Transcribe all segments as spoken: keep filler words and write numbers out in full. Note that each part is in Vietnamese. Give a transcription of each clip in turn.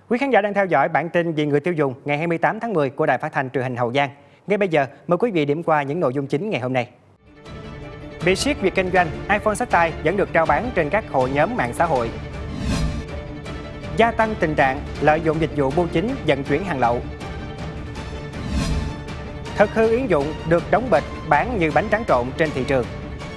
Quý khán giả đang theo dõi bản tin vì người tiêu dùng ngày hai mươi tám tháng mười của Đài Phát thanh Truyền hình Hậu Giang. Ngay bây giờ, mời quý vị điểm qua những nội dung chính ngày hôm nay. Bị siết việc kinh doanh, iPhone xách tay vẫn được rao bán trên các hội nhóm mạng xã hội. Gia tăng tình trạng lợi dụng dịch vụ bưu chính vận chuyển hàng lậu. Thực hư yến dụng được đóng bịch bán như bánh tráng trộn trên thị trường.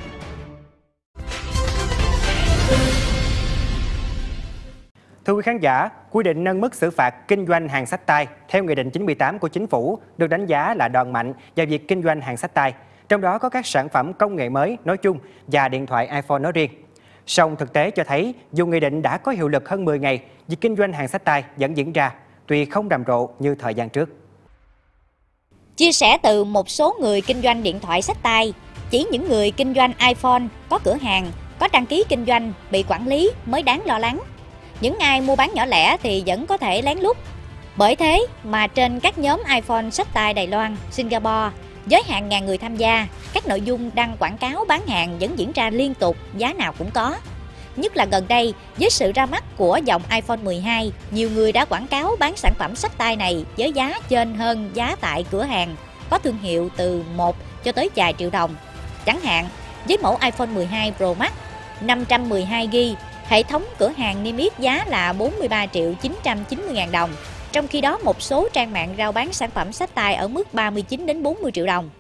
Thưa quý khán giả, quy định nâng mức xử phạt kinh doanh hàng xách tay theo Nghị định chín mươi tám của Chính phủ được đánh giá là đòn mạnh vào việc kinh doanh hàng xách tay, trong đó có các sản phẩm công nghệ mới nói chung và điện thoại iPhone nói riêng. Song thực tế cho thấy, dù nghị định đã có hiệu lực hơn mười ngày, việc kinh doanh hàng xách tay vẫn diễn ra, tuy không rầm rộ như thời gian trước. Chia sẻ từ một số người kinh doanh điện thoại xách tay, chỉ những người kinh doanh iPhone, có cửa hàng, có đăng ký kinh doanh, bị quản lý mới đáng lo lắng. Những ai mua bán nhỏ lẻ thì vẫn có thể lén lút. Bởi thế mà trên các nhóm iPhone xách tay Đài Loan, Singapore, với hàng ngàn người tham gia, các nội dung đăng quảng cáo bán hàng vẫn diễn ra liên tục, giá nào cũng có. Nhất là gần đây, với sự ra mắt của dòng iPhone mười hai, nhiều người đã quảng cáo bán sản phẩm xách tay này với giá trên hơn giá tại cửa hàng, có thương hiệu từ một cho tới vài triệu đồng. Chẳng hạn, với mẫu iPhone mười hai Pro Max năm trăm mười hai gi-ga-bai, hệ thống cửa hàng niêm yết giá là bốn mươi ba triệu chín trăm chín mươi ngàn đồng. Trong khi đó, một số trang mạng rao bán sản phẩm xách tay ở mức ba mươi chín đến bốn mươi triệu đồng.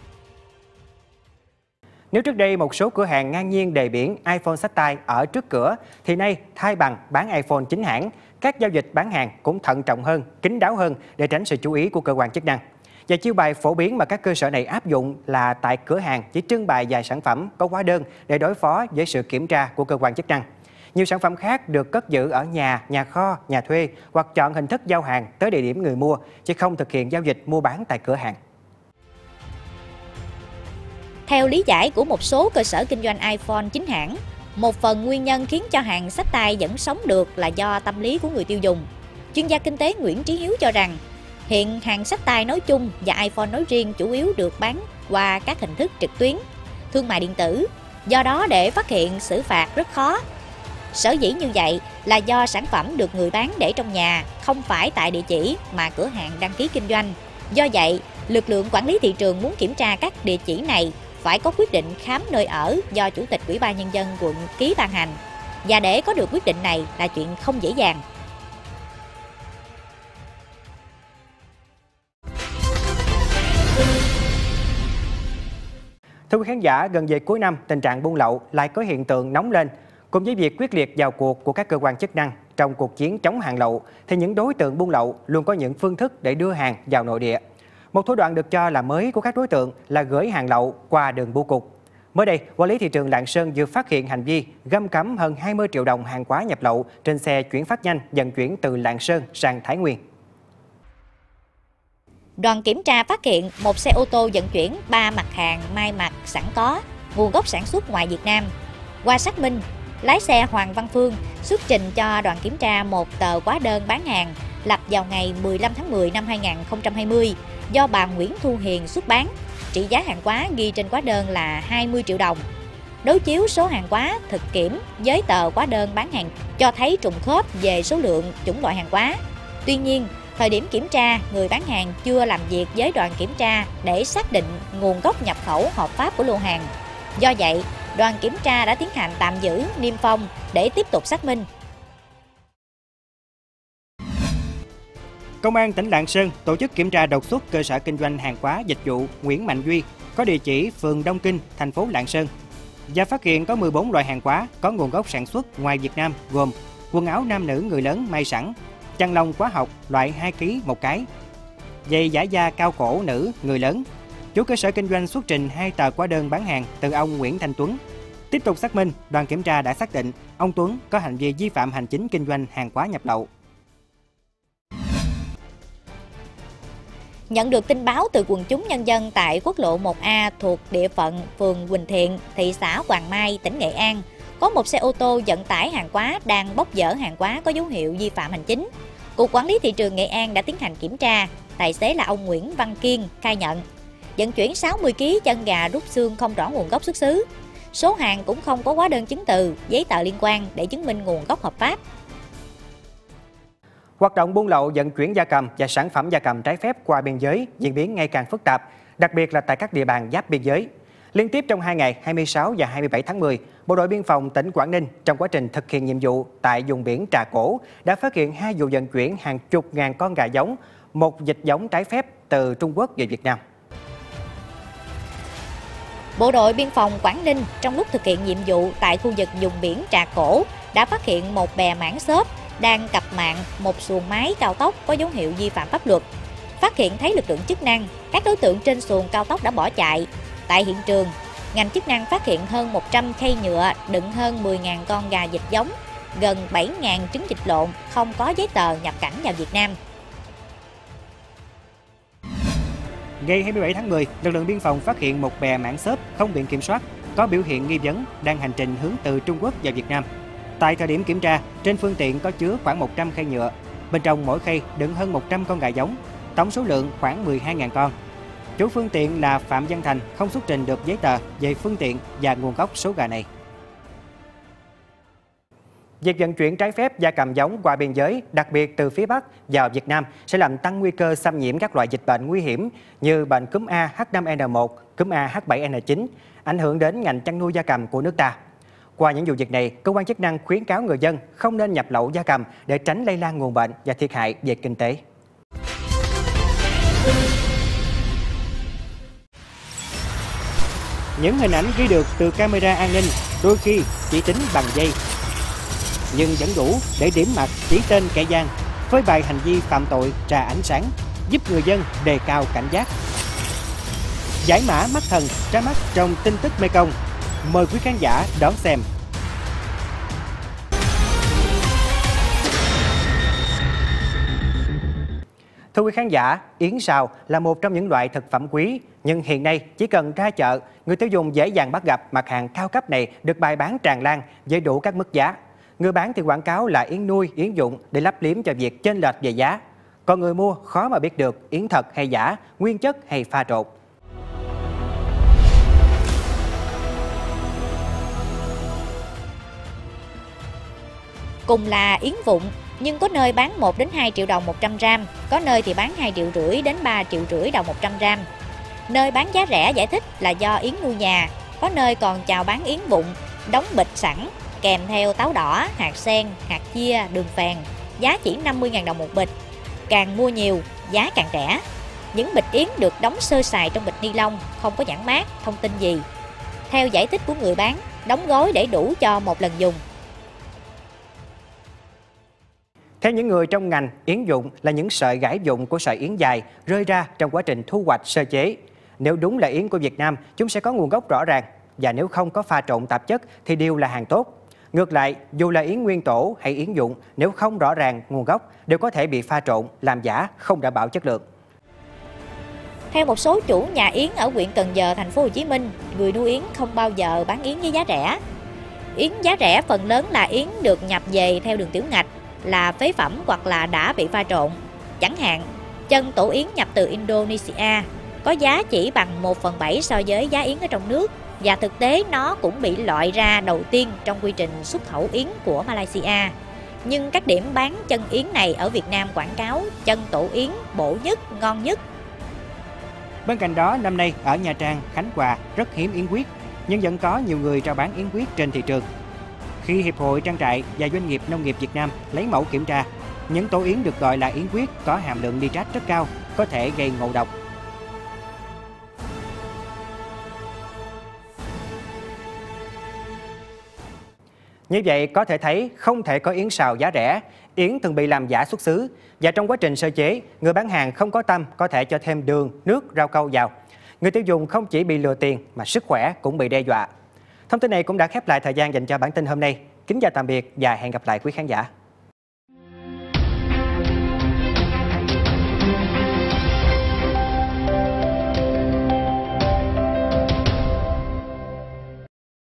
Nếu trước đây một số cửa hàng ngang nhiên đề biển iPhone xách tay ở trước cửa, thì nay thay bằng bán iPhone chính hãng, các giao dịch bán hàng cũng thận trọng hơn, kín đáo hơn để tránh sự chú ý của cơ quan chức năng. Và chiêu bài phổ biến mà các cơ sở này áp dụng là tại cửa hàng chỉ trưng bày vài sản phẩm có hóa đơn để đối phó với sự kiểm tra của cơ quan chức năng. Nhiều sản phẩm khác được cất giữ ở nhà, nhà kho, nhà thuê hoặc chọn hình thức giao hàng tới địa điểm người mua, chứ không thực hiện giao dịch mua bán tại cửa hàng. Theo lý giải của một số cơ sở kinh doanh iPhone chính hãng, một phần nguyên nhân khiến cho hàng xách tay vẫn sống được là do tâm lý của người tiêu dùng. Chuyên gia kinh tế Nguyễn Trí Hiếu cho rằng, hiện hàng xách tay nói chung và iPhone nói riêng chủ yếu được bán qua các hình thức trực tuyến, thương mại điện tử. Do đó để phát hiện xử phạt rất khó. Sở dĩ như vậy là do sản phẩm được người bán để trong nhà, không phải tại địa chỉ mà cửa hàng đăng ký kinh doanh. Do vậy, lực lượng quản lý thị trường muốn kiểm tra các địa chỉ này phải có quyết định khám nơi ở do Chủ tịch Ủy ban Nhân dân quận ký ban hành. Và để có được quyết định này là chuyện không dễ dàng. Thưa quý khán giả, gần về cuối năm, tình trạng buôn lậu lại có hiện tượng nóng lên. Cùng với việc quyết liệt vào cuộc của các cơ quan chức năng trong cuộc chiến chống hàng lậu, thì những đối tượng buôn lậu luôn có những phương thức để đưa hàng vào nội địa. Một thủ đoạn được cho là mới của các đối tượng là gửi hàng lậu qua đường bưu cục. Mới đây, Quản lý thị trường Lạng Sơn vừa phát hiện hành vi găm cắm hơn hai mươi triệu đồng hàng hóa nhập lậu trên xe chuyển phát nhanh vận chuyển từ Lạng Sơn sang Thái Nguyên. Đoàn kiểm tra phát hiện một xe ô tô vận chuyển ba mặt hàng may mặc sẵn có, nguồn gốc sản xuất ngoài Việt Nam. Qua xác minh, lái xe Hoàng Văn Phương xuất trình cho đoàn kiểm tra một tờ hóa đơn bán hàng lập vào ngày mười lăm tháng mười năm hai nghìn không trăm hai mươi do bà Nguyễn Thu Hiền xuất bán. Trị giá hàng hóa ghi trên hóa đơn là hai mươi triệu đồng. Đối chiếu số hàng hóa thực kiểm với tờ hóa đơn bán hàng cho thấy trùng khớp về số lượng, chủng loại hàng hóa. Tuy nhiên, thời điểm kiểm tra, người bán hàng chưa làm việc với đoàn kiểm tra để xác định nguồn gốc nhập khẩu hợp pháp của lô hàng. Do vậy, đoàn kiểm tra đã tiến hành tạm giữ, niêm phong để tiếp tục xác minh. Công an tỉnh Lạng Sơn tổ chức kiểm tra đột xuất cơ sở kinh doanh hàng hóa dịch vụ Nguyễn Mạnh Duy có địa chỉ phường Đông Kinh, thành phố Lạng Sơn và phát hiện có mười bốn loại hàng hóa có nguồn gốc sản xuất ngoài Việt Nam gồm quần áo nam nữ người lớn may sẵn, chăn lông hóa học loại hai ki lô gam một cái, giày giả da cao cổ nữ người lớn. Chủ cơ sở kinh doanh xuất trình hai tờ hóa đơn bán hàng từ ông Nguyễn Thanh Tuấn. Tiếp tục xác minh, đoàn kiểm tra đã xác định ông Tuấn có hành vi vi phạm hành chính kinh doanh hàng hóa nhập lậu. Nhận được tin báo từ quần chúng nhân dân tại quốc lộ một A thuộc địa phận phường Quỳnh Thiện, thị xã Hoàng Mai, tỉnh Nghệ An, có một xe ô tô vận tải hàng hóa đang bốc dỡ hàng hóa có dấu hiệu vi phạm hành chính. Cục Quản lý thị trường Nghệ An đã tiến hành kiểm tra. Tài xế là ông Nguyễn Văn Kiên khai nhận vận chuyển sáu mươi ki lô gam chân gà rút xương không rõ nguồn gốc xuất xứ. Số hàng cũng không có hóa đơn chứng từ, giấy tờ liên quan để chứng minh nguồn gốc hợp pháp. Hoạt động buôn lậu vận chuyển gia cầm và sản phẩm gia cầm trái phép qua biên giới diễn biến ngày càng phức tạp, đặc biệt là tại các địa bàn giáp biên giới. Liên tiếp trong hai ngày hai mươi sáu và hai mươi bảy tháng mười, Bộ đội Biên phòng tỉnh Quảng Ninh trong quá trình thực hiện nhiệm vụ tại vùng biển Trà Cổ đã phát hiện hai vụ vận chuyển hàng chục ngàn con gà giống, một vịt giống trái phép từ Trung Quốc về Việt Nam. Bộ đội Biên phòng Quảng Ninh trong lúc thực hiện nhiệm vụ tại khu vực vùng biển Trà Cổ đã phát hiện một bè mảng xốp đang cặp mạng một xuồng máy cao tốc có dấu hiệu vi phạm pháp luật. Phát hiện thấy lực lượng chức năng, các đối tượng trên xuồng cao tốc đã bỏ chạy. Tại hiện trường, ngành chức năng phát hiện hơn một trăm khay nhựa đựng hơn mười nghìn con gà vịt giống, gần bảy nghìn trứng vịt lộn không có giấy tờ nhập cảnh vào Việt Nam. Ngày hai mươi bảy tháng mười, lực lượng biên phòng phát hiện một bè mảng xốp không biển kiểm soát có biểu hiện nghi vấn đang hành trình hướng từ Trung Quốc vào Việt Nam. Tại thời điểm kiểm tra, trên phương tiện có chứa khoảng một trăm khay nhựa, bên trong mỗi khay đựng hơn một trăm con gà giống, tổng số lượng khoảng mười hai nghìn con. Chủ phương tiện là Phạm Văn Thành không xuất trình được giấy tờ về phương tiện và nguồn gốc số gà này. Việc vận chuyển trái phép gia cầm giống qua biên giới, đặc biệt từ phía Bắc vào Việt Nam sẽ làm tăng nguy cơ xâm nhiễm các loại dịch bệnh nguy hiểm như bệnh cúm A H năm N một, cúm A H bảy N chín, ảnh hưởng đến ngành chăn nuôi gia cầm của nước ta. Qua những vụ việc này, cơ quan chức năng khuyến cáo người dân không nên nhập lậu gia cầm để tránh lây lan nguồn bệnh và thiệt hại về kinh tế. Những hình ảnh ghi được từ camera an ninh đôi khi chỉ tính bằng giây, nhưng vẫn đủ để điểm mặt chỉ tên kẻ gian, với bài hành vi phạm tội ra ánh sáng, giúp người dân đề cao cảnh giác. Giải mã mắt thần ra mắt trong tin tức Mekong. Mời quý khán giả đón xem. Thưa quý khán giả, yến sào là một trong những loại thực phẩm quý, nhưng hiện nay chỉ cần ra chợ, người tiêu dùng dễ dàng bắt gặp mặt hàng cao cấp này được bày bán tràn lan với đủ các mức giá. Người bán thì quảng cáo là yến nuôi, yến dụng để lấp liếm cho việc chênh lệch về giá. Còn người mua khó mà biết được yến thật hay giả, nguyên chất hay pha trộn. Cùng là yến vụng, nhưng có nơi bán một đến hai triệu đồng một trăm gram, có nơi thì bán hai triệu rưỡi đến ba triệu rưỡi đồng một trăm gram. Nơi bán giá rẻ giải thích là do yến nuôi nhà, có nơi còn chào bán yến vụng, đóng bịch sẵn, kèm theo táo đỏ, hạt sen, hạt chia, đường phèn, giá chỉ năm mươi nghìn đồng một bịch. Càng mua nhiều, giá càng rẻ. Những bịch yến được đóng sơ sài trong bịch ni lông, không có nhãn mác, thông tin gì. Theo giải thích của người bán, đóng gói để đủ cho một lần dùng. Theo những người trong ngành, yến dụng là những sợi gãi dụng của sợi yến dài rơi ra trong quá trình thu hoạch sơ chế. Nếu đúng là yến của Việt Nam, chúng sẽ có nguồn gốc rõ ràng, và nếu không có pha trộn tạp chất thì đều là hàng tốt. Ngược lại, dù là yến nguyên tổ hay yến dụng, nếu không rõ ràng nguồn gốc đều có thể bị pha trộn, làm giả, không đảm bảo chất lượng. Theo một số chủ nhà yến ở huyện Cần Giờ, thành phố Hồ Chí Minh, người nuôi yến không bao giờ bán yến với giá rẻ. Yến giá rẻ phần lớn là yến được nhập về theo đường tiểu ngạch, là phế phẩm hoặc là đã bị pha trộn. Chẳng hạn, chân tổ yến nhập từ Indonesia có giá chỉ bằng một phần bảy so với giá yến ở trong nước, và thực tế nó cũng bị loại ra đầu tiên trong quy trình xuất khẩu yến của Malaysia. Nhưng các điểm bán chân yến này ở Việt Nam quảng cáo chân tổ yến bổ nhất, ngon nhất. Bên cạnh đó, năm nay ở Nha Trang, Khánh Hòa rất hiếm yến huyết, nhưng vẫn có nhiều người rao bán yến huyết trên thị trường. Khi Hiệp hội Trang trại và Doanh nghiệp Nông nghiệp Việt Nam lấy mẫu kiểm tra, những tổ yến được gọi là yến huyết có hàm lượng nitrat rất cao, có thể gây ngộ độc. Như vậy có thể thấy không thể có yến sào giá rẻ, yến thường bị làm giả xuất xứ, và trong quá trình sơ chế, người bán hàng không có tâm có thể cho thêm đường, nước, rau câu vào. Người tiêu dùng không chỉ bị lừa tiền mà sức khỏe cũng bị đe dọa. Thông tin này cũng đã khép lại thời gian dành cho bản tin hôm nay. Kính chào tạm biệt và hẹn gặp lại quý khán giả.